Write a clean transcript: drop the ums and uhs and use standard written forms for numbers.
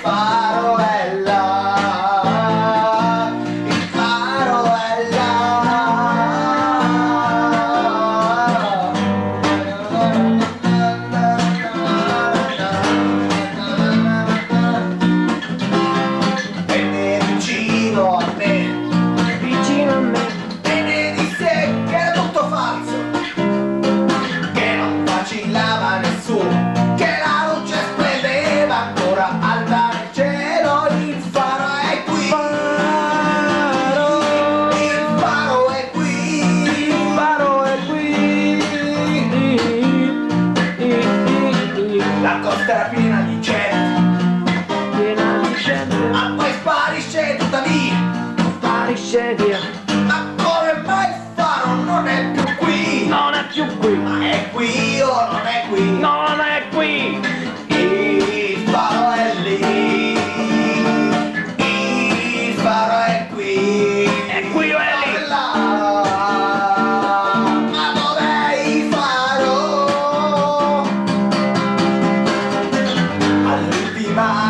faro è là, il faro è là. Venne vicino a me, venne disse che era tutto falso, che non vacillava nessuno, che la luce splendeva ancora alta nel cielo. Il faro è qui, il faro è qui, il faro è qui. La costa era piena di gente, ma poi sparisce tuttavia. Ma come mai il faro non è più qui? Non è più qui, Ma è qui o non è qui? non è qui. Il faro è lì, il faro è qui. È qui o è lì? È là. Ma dov'è il faro? All'ultima